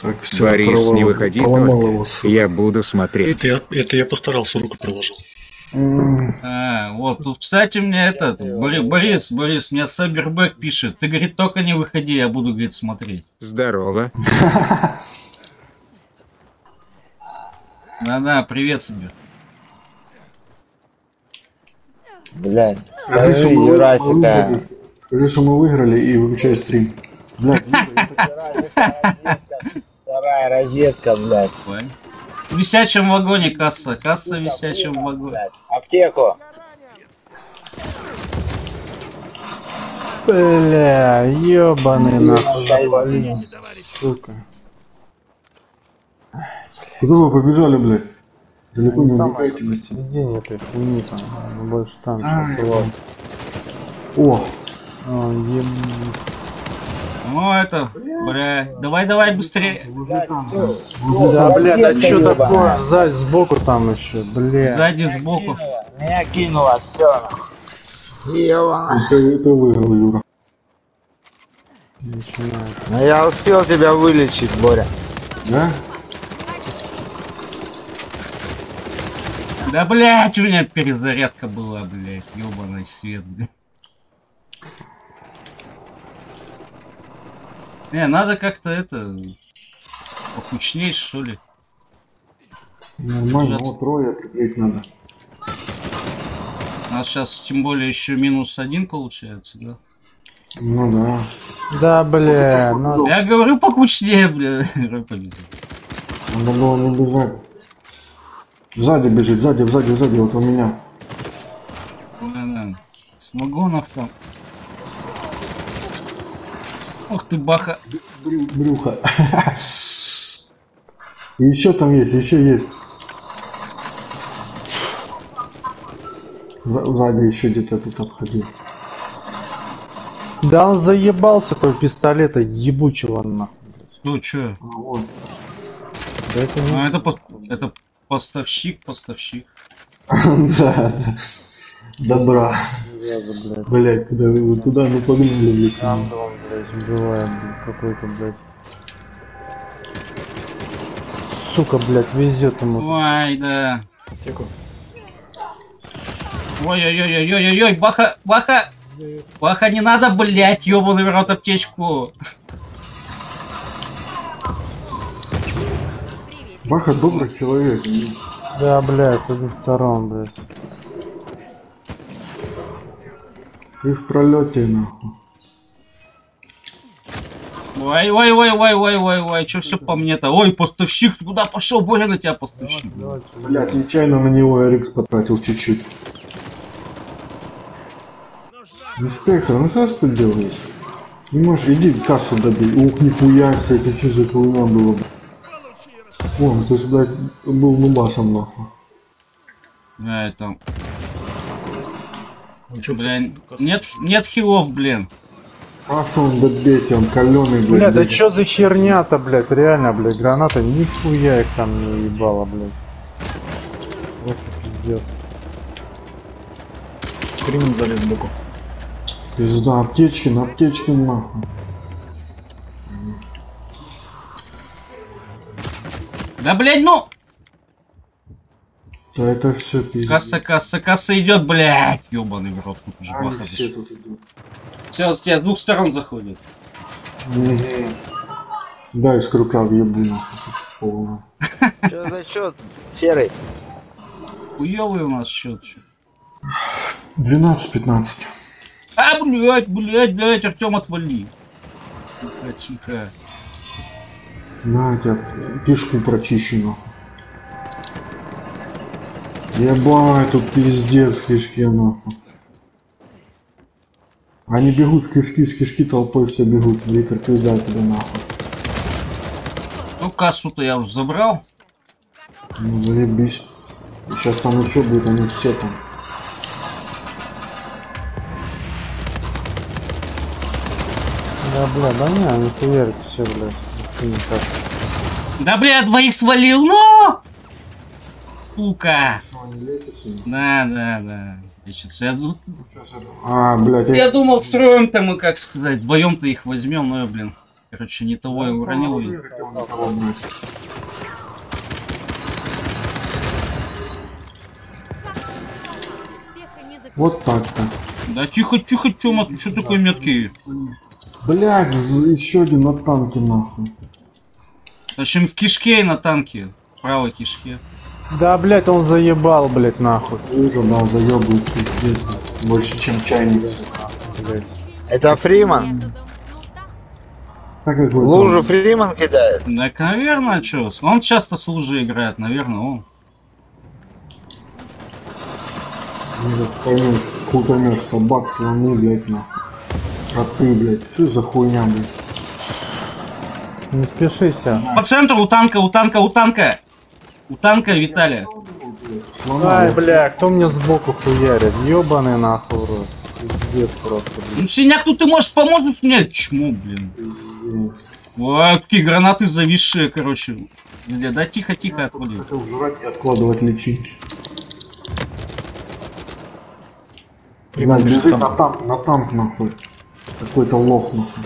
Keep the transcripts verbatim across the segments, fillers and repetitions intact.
как все Борис, не выходи, его, я буду смотреть. Это я, это я постарался, руку приложил. А, вот, тут, кстати, мне этот, Бори, Борис, Борис, мне Сайбербэк пишет, ты, говорит, только не выходи, я буду, говорит, смотреть. Здорово. Да-да, привет, Сайбер. Блядь, скажи, скажи, что мы Юрасика. выиграли, скажи, что мы выиграли и выключай стрим. Блядь, вторая розетка, блядь. В висячем вагоне касса, касса в висячем вагоне. Аптеку. Бля, ёбаный нахуй, сука. Куда вы побежали, блядь? Далеко не убегайте, блядь. Сиденье этой хуйни там, больше там. О! О, еб... Ну это, бля, давай, давай быстрее. Да, бля, да что такое? Сзади, сбоку там еще, бля. Сзади, сбоку. Меня кинуло, все. Ебано. Это, это выиграл, Юра. Но я успел тебя вылечить, Боря. Да? Да, блядь, у меня перезарядка была, блядь, ёбаный свет, блядь. Не, надо как-то это... покучней, что ли. Нормально, вот трое прикрыть надо. У нас сейчас тем более еще минус один получается, да? Ну да. Да, бля, ну... Я говорю покучнее, бля. Победил. Надо было не бежать. Сзади бежит, сзади, сзади, сзади, вот у меня. Да-да. С вагонов там. Ух ты, баха. Брю, брюхо. И еще там есть, еще есть. Сзади еще где-то тут обходил. Да он заебался, твой пистолета ебучего нахуй. Ну чё? А, вот. Да это не... Ну это, по... это поставщик, поставщик. Да. Добра. Блять, куда вы туда не погнали, блядь. Там дом, блядь, убивает, блядь, какой-то, блядь. Сука, блядь, везет ему. Ой, да. Ой-ой-ой-ой-ой-ой, баха, баха. Баха, не надо, блядь, ёбаный в рот аптечку. Баха добрый человек. Да, блядь, с одних сторон, блядь. Ты в пролете, нахуй. Ой, ой, ой, ой, ой, ой, ой, что все по мне-то? Ой, поставщик, ты куда пошел? Боря на тебя поставщик. Блять, нечаянно на него Эрикс потратил чуть-чуть. Инспектор, ну что ж ты делаешь? Не можешь, иди кассу добей. Ух, нихуя себе, это что за хуйня было? Вон, ты же, блядь, был нубасом, нахуй. Да, это... Блин, нет, нет хилов, блин. Кассу он добейте, он каленый, блядь. Бля, да чё за херня-то, блядь, реально, блядь, граната, нихуя их там не ебало, блядь. Ох, пиздец. Кремень залез сбоку. Пизда, аптечки, на аптечки, нахуй. Да, блядь, ну! Да это все пиздец. Касса, касса, касса идет, блядь! Ёбаный в рот, тут уже Они баха. все тут идут. Все, с тебя с двух сторон заходит. Угу. Да, из крука въебу, нахуй. Полно. Что за счет, серый? Хуёвый у нас счет. двенадцать пятнадцать. А, блядь, блядь, блядь, Артем, отвали. Тихо, тихо. На, тебя кишку прочищу, нахуй. Ебать, тут пиздец в кишке, нахуй. Они бегут в кишки, с кишки толпой все бегут. Виктор, пизда тебе, нахуй. Ну, кассу-то я уже забрал. Ну, заебись. Сейчас там еще будет, они все там. Да, бля, да не, они хуярят все, блядь. Никак. Да, бля, двоих свалил, ну! Сука! Да, да, да. Лечится. Я, ду... А, блядь, я думал, встроим-то мы, как сказать, вдвоем-то их возьмем, но, блин. Короче, не того я уронил. и- Вот так-то. Да тихо, тихо, Тёма, ты что такой меткий? Блять, еще один на танке нахуй. Зачем в кишке и на танке? В правой кишке. Да, блядь, он заебал, блядь, нахуй. Уже, да, заебывает пиздец. Больше, чем чайник. Блядь. Это Фриман. Так как вы Лужу Фриман кидает. Так, наверное, что? Он часто с лужи играет, наверное, он. не поймешь, крутанешь собак, слоны, блять, нахуй. Коты, блять. Что за хуйня, блять? Не спешите. По центру у танка, у танка, у танка. У танка, Виталия. Слона, Ай, бля, кто мне сбоку хуярит? Ёбаный нахуй, рот. Пиздец просто, блядь. Ну, синяк, тут ты можешь поможешь мне? Чему, блин? пиздец. Вот, такие гранаты зависшие, короче. Илья, да тихо, тихо, отвали. Хотел жрать и откладывать личинки. Прямо Блядь, бежит бежит на там. танк, на танк, нахуй. Какой-то лох, нахуй.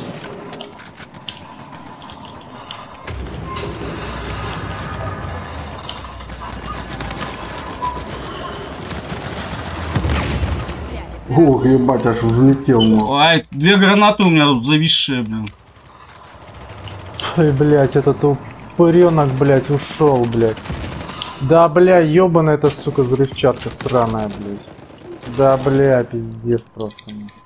Ох, ебать, аж взлетел, нахуй. Ай, две гранаты у меня тут зависшие, блин. Ой, блядь, этот упыренок, блядь, ушел, блядь. Да, бля, ёбаная эта, сука, взрывчатка сраная, блядь. Да, бля, пиздец просто.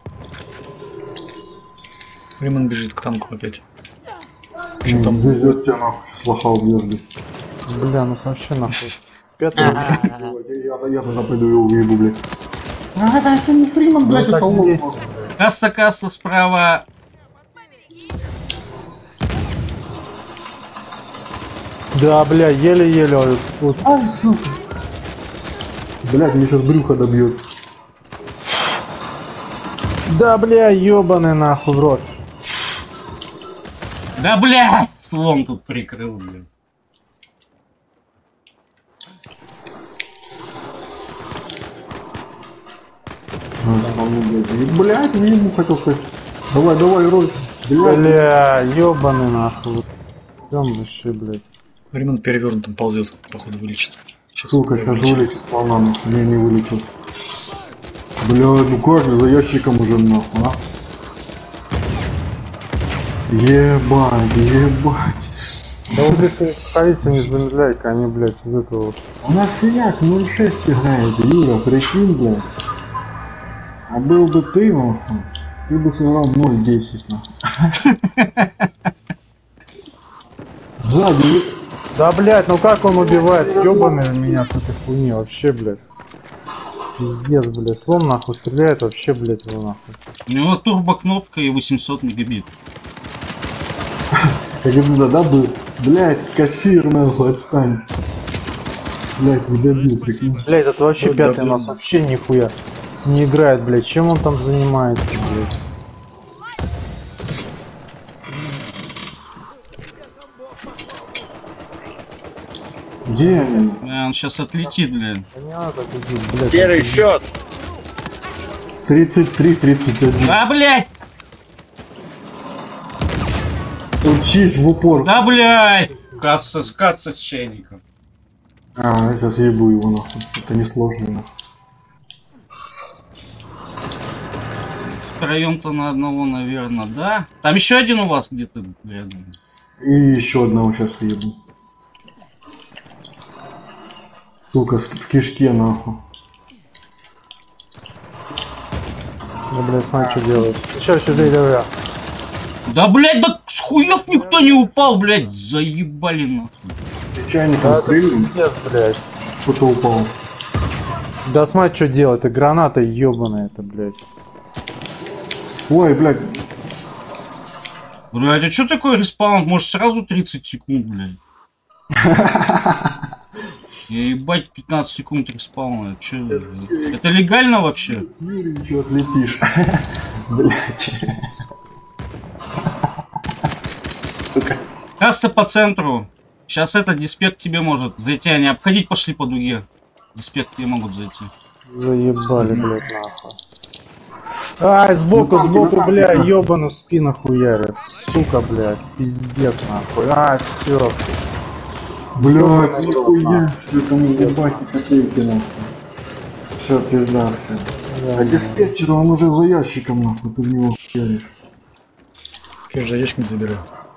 Фриман бежит к танку опять. Причем там Везет тебя, нахуй, с лоха убьешь, блядь. Бля, ну вообще нахуй. Пятый. Я, я тогда пойду его уебу, блядь. А, да, это не Фриман, блядь, так это и лох, есть. нахуй. Касса, касса справа. Да, бля, еле-еле. Вот, вот. Ай, сука. Блядь, мне сейчас брюхо добьет. Да, бля, ёбаный нахуй в рот. Да, блядь, слон тут прикрыл, блин. А, слону, блядь. И, блядь, я ему хотел сказать. Давай, давай, Рой. Блядь. Бля, ёбаный нахуй. Идем вообще, блядь. Фриман перевернутым ползет, походу вылечит. Сейчас Сука, сейчас вылечит. вылечит слона, нахуй. Не, не вылечил. Блядь, ну как же за ящиком уже, нахуй, а? Ебать, ебать. Да вот если ходите, не замедляйте, они, блядь, из этого вот. У нас синяк ноль шесть играет, Юра, прикинь, блядь. А был бы ты, нахуй, ты бы сыграл ноль десять, нахуй. Сзади, Да, блядь, ну как он убивает? Ёбаный меня с этой хуйни, вообще, блядь. Пиздец, блядь, слон нахуй стреляет, вообще, блядь, его нахуй. У него турбо-кнопка и восемьсот мегабит. как это да был, блядь, кассир, нахуй, отстань. Блядь, не добил, прикинь. Блядь, это вообще Вот пятый у да, нас вообще нихуя не играет, блядь. Чем он там занимается, блядь? Где они? А, он сейчас отлетит, блин. Да не надо бегить, блядь. Серый счет. тридцать три тридцать один. Да, блядь! Учись в упор. Да, блядь! Касса, с касса с чайником. А, я сейчас ебу его, нахуй. Это не сложно, нахуй. Втроем-то на одного, наверное, да? Там еще один у вас где-то рядом. И еще одного сейчас ебу. Сука, с- в кишке, нахуй. Да, блядь, смотри, что делает. Еще, еще, дай, давай. Да, блядь, да с хуев никто не упал, блядь, заебали нахуй. Ты чайником Да, это стрельнул, пиздец, блядь. кто-то упал. Да, смотри, что делает. Это граната ебаная, это, блядь. Ой, блядь, Блядь, а что такое респаун? Может сразу тридцать секунд, блядь? Я ебать пятнадцать секунд респауна. Чё? Это легально вообще? Юрий, еще отлетишь. Блядь. Сука. Касса по центру. Сейчас этот диспект тебе может зайти, они обходить пошли по дуге. Диспект тебе могут зайти. Заебали, блядь, нахуй. Ай, сбоку, Ну, сбоку, ну, бля, ну, ёбану в спину хуярит. Сука, блядь, пиздец нахуй. А, все. Блядь, нихуя себе, там ебать и копейки нахуй. Все, пиздался. А диспетчер, он уже за ящиком нахуй, ты в него хуяришь. Я же ящик не забираю.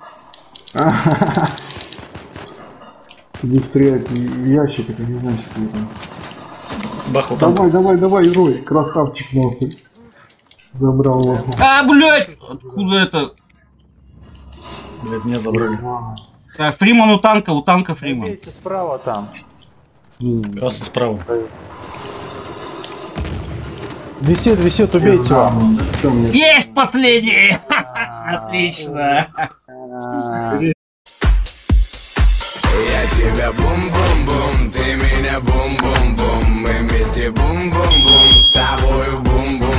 Иди стрелять в ящик, это не значит, что там. Бахал танк. Давай, давай, давай, Рой, красавчик нахуй. Забрал его. А, блядь! Откуда это? Блядь, меня забрали. Так, Фриман у танка, у танка Фриман. Убейте справа там. Красный справа. Висит, висит, убейте его. Все, мне Есть последний! Отлично! Я тебя бум-бум-бум, ты меня бум-бум-бум. Мы вместе бум-бум-бум, с тобою бум-бум.